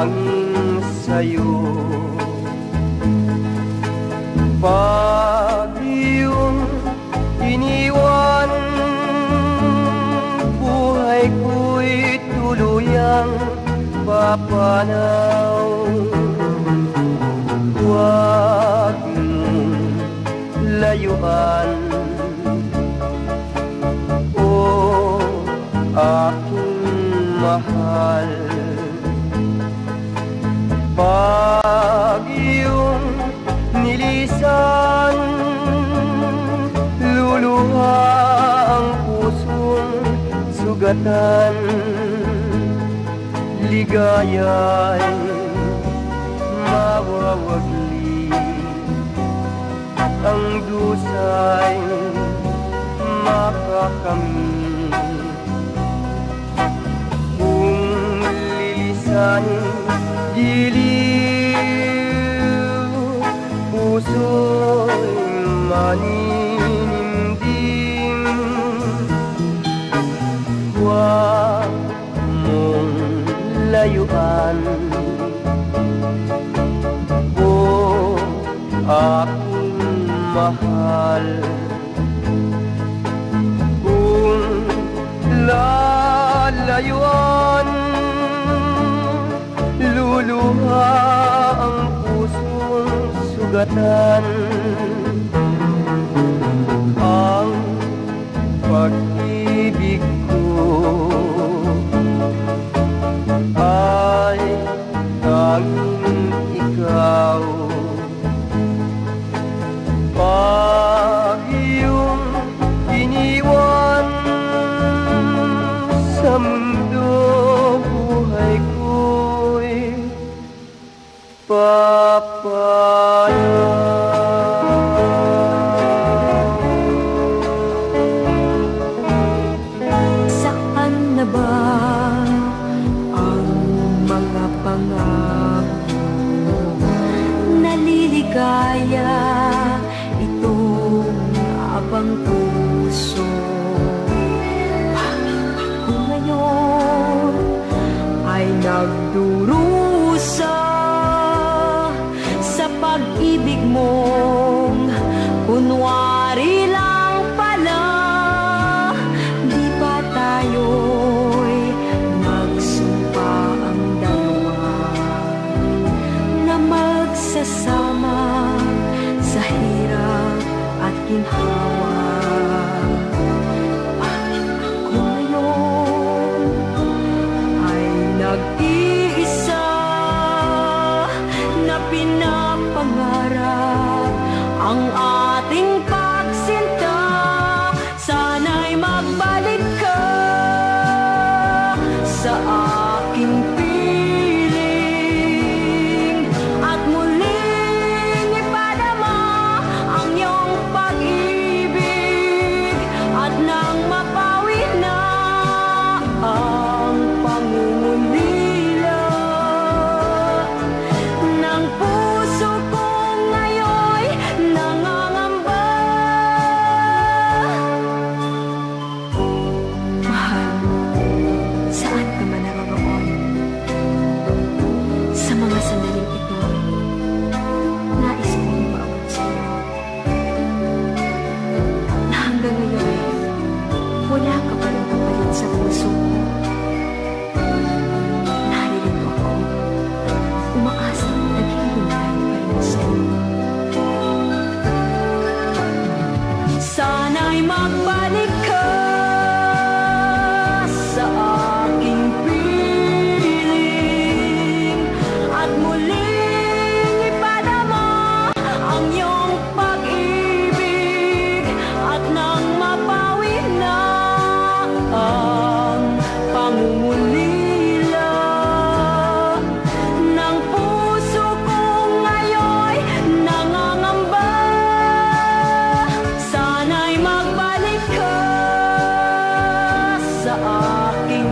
tanging sa'yo. Pag iyong iniwan, buhay ko'y tuluyang papanaw. Huwag mong layuan, o aking mahal. Pag iyong nilisan, luluha ang pusong sugatan. Ligaya'y mawawagli, ang dusay makakamit. Kung lilisanin giliw, puso'y maninimdim. Huwag mong layuan, o aking mahal. Kung lalayuan, luluha ang pusong sugatan. Ang pag-ibig ko ay tanging ikaw. Pag iyong iniwan sa mundo, buhay ko'y papanaw. Saan na ba ang mga pangako? Naliligaya itong abang puso. Bakit ako ngayon ay nagdurusa sa pag-ibig mong kunwari lang pala? Di ba tayo'y nagsumpa ang dalawa na magsasama sa hirap at ginhawa? Bakit ako ngayon ay nag-iisa na pinapangarap ang ating pagsinta? Sana'y magbalik ka sa aking piling at muling ipadama ang iyong pag-ibig, at nang mapawi na ang pangungulila ng puso ko ngayon'y nangangamba. Mahal, saan ka man naroon? Sa mga sandaling ito, nais kong maabot sa'yo na hanggang ngayon wala ka pa rin kapalit sa puso ko. Naririto ako, umaasang naghihintay pa rin sa'yo. Sana'y magbalik ka sa aking piling at muling ipadama ang iyong pag-ibig, at nang mapawi na ang pangungulila ng puso ko ngayon'y nangangamba. Sana'y magbalik ka sa aking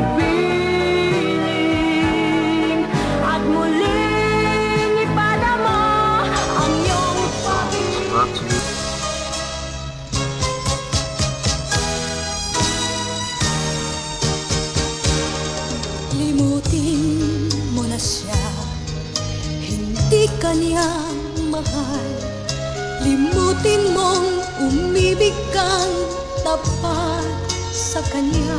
piling at muling ipadama ang iyong pag-ibig. Limutin mo na siya. di ka niya mahal. Limutin mong umibig kang tapat sa kanya.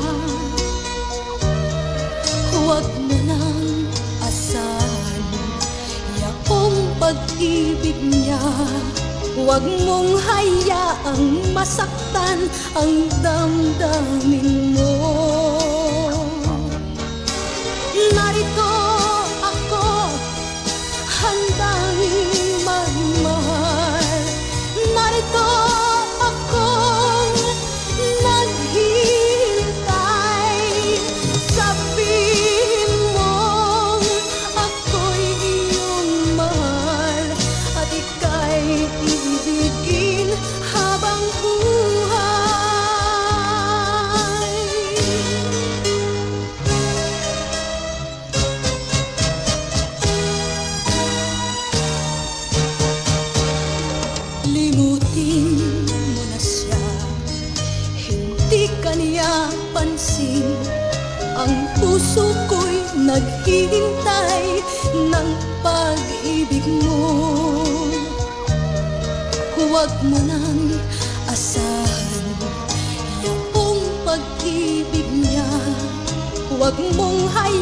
Huwag mo nang asahan yaong pag-ibig niya. Huwag mong hayaang masaktan ang damdamin mo. Narito ako, handang magmahal. Narito akong naghihintay. Sabihin mong ako'y iyong mahal at ika'y ibigin habang buhay. Limutin mo na siya, hindi ka niya pansin. Ang puso ko'y naghihintay ng pag-ibig mo. Huwag mo nang asahan yaong pag-ibig niya. Huwag mong hayaan